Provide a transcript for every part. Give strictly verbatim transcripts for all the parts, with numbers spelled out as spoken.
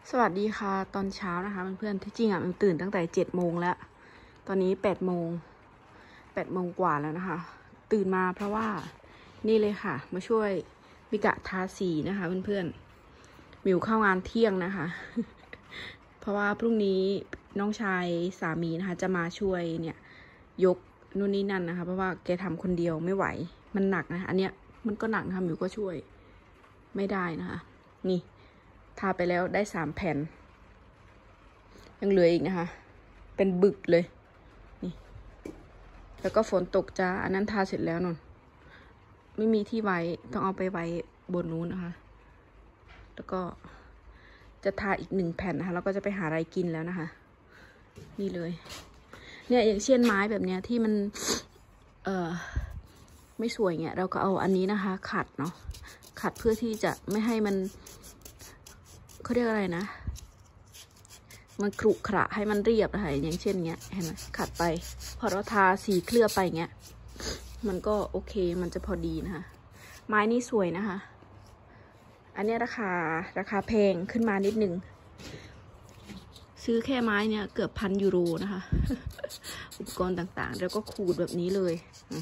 สวัสดีค่ะตอนเช้านะคะเพื่อนๆที่จริงอ่ะมันตื่นตั้งแต่เจ็ดโมงแล้วตอนนี้แปดโมงแปดโมงกว่าแล้วนะคะตื่นมาเพราะว่านี่เลยค่ะมาช่วยมิกะทาสีนะคะเพื่อนๆมิวเข้างานเที่ยงนะคะ เพราะว่าพรุ่งนี้น้องชายสามีนะคะจะมาช่วยเนี่ยยกนู่นนี่นั่นนะคะเพราะว่าแกทำคนเดียวไม่ไหวมันหนักนะอันเนี้ยมันก็หนักนะคะมิวก็ช่วยไม่ได้นะคะนี่ทาไปแล้วได้สามแผ่นยังเหลืออีกนะคะเป็นบึกเลยนี่แล้วก็ฝนตกจ้าอันนั้นทาเสร็จแล้วนนไม่มีที่ไว้ต้องเอาไปไว้บนนู้นนะคะแล้วก็จะทาอีกหนึ่งแผ่นนะคะแล้วก็จะไปหาอะไรกินแล้วนะคะนี่เลยเนี่ยอย่างเช่นไม้แบบเนี้ยที่มันเอ่อไม่สวยเงี้ยเราก็เอาอันนี้นะคะขัดเนาะขัดเพื่อที่จะไม่ให้มันเขาเรียกอะไรนะมันขรุขระให้มันเรียบนะคะอย่างเช่นเงี้ยเห็นไหมขัดไปพอเราทาสีเคลือบไปเงี้ยมันก็โอเคมันจะพอดีนะคะไม้นี่สวยนะคะอันนี้ราคาราคาแพงขึ้นมานิดนึงซื้อแค่ไม้เนี่ยเกือบพันยูโรนะคะ อุปกรณ์ต่างๆแล้วก็ขูดแบบนี้เลย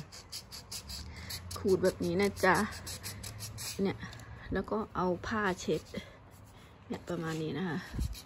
ขูดแบบนี้นะจ๊ะเนี่ยแล้วก็เอาผ้าเช็ดเนี่ยประมาณนี้นะคะ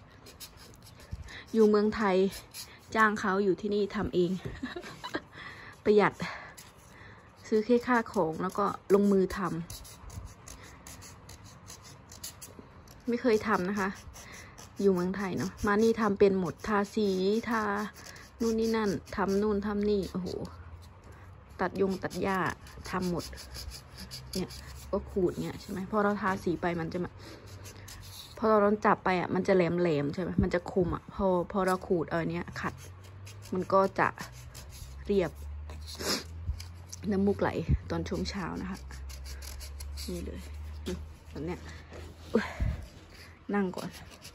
อยู่เมืองไทยจ้างเขาอยู่ที่นี่ทำเอง ประหยัดซื้อแค่ค่าของแล้วก็ลงมือทำไม่เคยทำนะคะอยู่เมืองไทยเนาะมานี่ทำเป็นหมดทาสีทานู่นนี่นั่นทำนู่นทำนี่โอ้โหตัดยงตัดหญ้าทำหมดเนี่ยก็ขูดเนี่ยใช่ไหมพอเราทาสีไปมันจะมาพอเราจับไปอ่ะมันจะแหลมแหลมใช่ไหมมันจะคมอ่ะพอพอเราขูดเออเนี้ยขัดมันก็จะเรียบน้ำมูกไหลตอนช่วงเช้านะคะนี่เลยแบบเนี้ยนั่งก่อน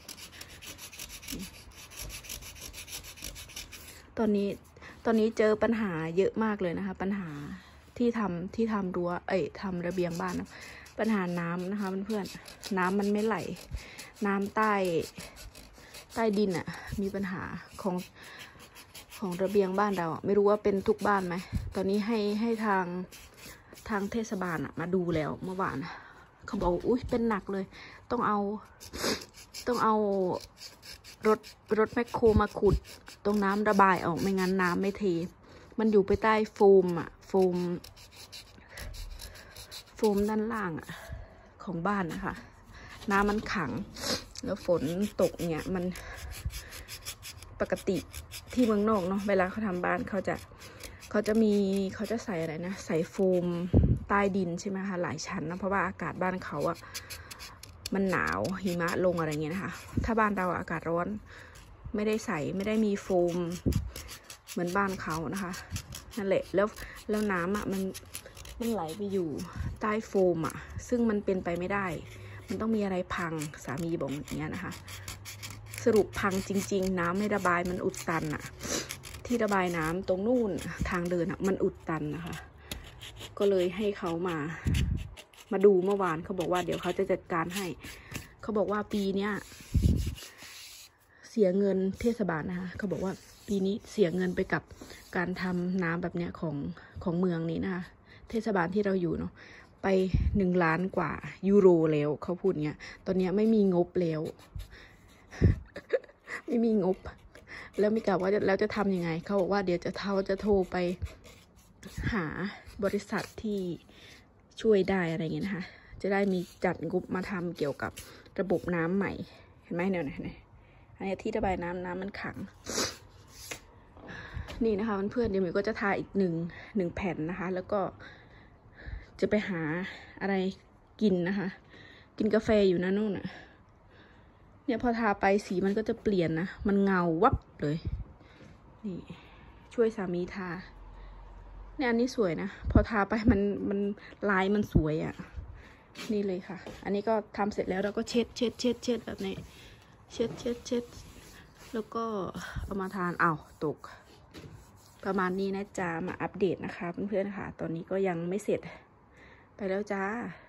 ตอนนี้ตอนนี้เจอปัญหาเยอะมากเลยนะคะปัญหาที่ทำที่ทำรั้วเอ้ยทำระเบียงบ้านนะปัญหาน้ำนะคะเพื่อนๆน้ำมันไม่ไหลน้ำใต้ใต้ดินอะมีปัญหาของของระเบียงบ้านเราไม่รู้ว่าเป็นทุกบ้านไหมตอนนี้ให้ให้ทางทางเทศบาลอะมาดูแล้วเมื่อวานเขาบอกอุ้ยเป็นหนักเลยต้องเอาต้องเอารถรถแมคโครมาขุดตรงน้ำระบายออกไม่งั้นน้ำไม่เทมันอยู่ไปใต้โฟมอะโฟมโฟมด้านล่างอะของบ้านนะคะน้ำมันขังแล้วฝนตกเนี่ยมันปกติที่เมืองนอกเนาะเวลาเขาทำบ้านเขาจะเขาจะมีเขาจะใส่อะไรนะใส่โฟมใต้ดินใช่ไหมคะหลายชั้นนะเพราะว่าอากาศบ้านเขาอะมันหนาวหิมะลงอะไรเงี้ยนะคะถ้าบ้านเราอากาศร้อนไม่ได้ใส่ไม่ได้มีโฟมเหมือนบ้านเขานะคะนั่นแหละแล้วแล้วน้ำอะมันมันไหลไปอยู่ใต้โฟมอ่ะซึ่งมันเป็นไปไม่ได้มันต้องมีอะไรพังสามีบอกอย่างเงี้ยนะคะสรุปพังจริงๆน้ำไม่ระบายมันอุดตันอ่ะที่ระบายน้ำตรงนู่นทางเดินอ่ะมันอุดตันนะคะก็เลยให้เขามามาดูเมื่อวานเขาบอกว่าเดี๋ยวเขาจะจัดการให้เขาบอกว่าปีเนี้ยเสียเงินเทศบาลนะคะเขาบอกว่าปีนี้เสียเงินไปกับการทำน้ำแบบเนี้ยของของเมืองนี้นะคะเทศบาลที่เราอยู่เนาะไปหนึ่งล้านกว่ายูโรแล้วเขาพูดเงี้ยตอนนี้ไม่มีงบแล้ว ไม่มีงบแล้วไม่กล่าวว่าแล้วจะทำยังไงเขาบอกว่าเดี๋ยวจะเท่าจะโทรไปหาบริษัทที่ช่วยได้อะไรเงี้ยนะคะจะได้มีจัดงบมาทำเกี่ยวกับระบบน้ำใหม่เห็นไหมเนี่ยเนี่ยอันนี้ที่ระบายน้ำน้ำมันขังนี่นะคะเพื่อนๆเดี๋ยวมิวก็จะทาอีกหนึ่งหนึ่งแผ่นนะคะแล้วก็จะไปหาอะไรกินนะคะกินกาแฟอยู่นะนู่นน่ะเนี่ยพอทาไปสีมันก็จะเปลี่ยนนะมันเงาวับเลยนี่ช่วยสามีทาเนี่ยอันนี้สวยนะพอทาไปมันมันลายมันสวยอ่ะนี่เลยค่ะอันนี้ก็ทำเสร็จแล้วเราก็เช็ดเช็ดเช็ดเช็ดแบบนี้เช็ดเช็ดเช็ดแล้วก็เอามาทานอ้าวตกประมาณนี้นะจ๊ะมาอัปเดตนะคะเพื่อนๆค่ะตอนนี้ก็ยังไม่เสร็จไปแล้วจ้า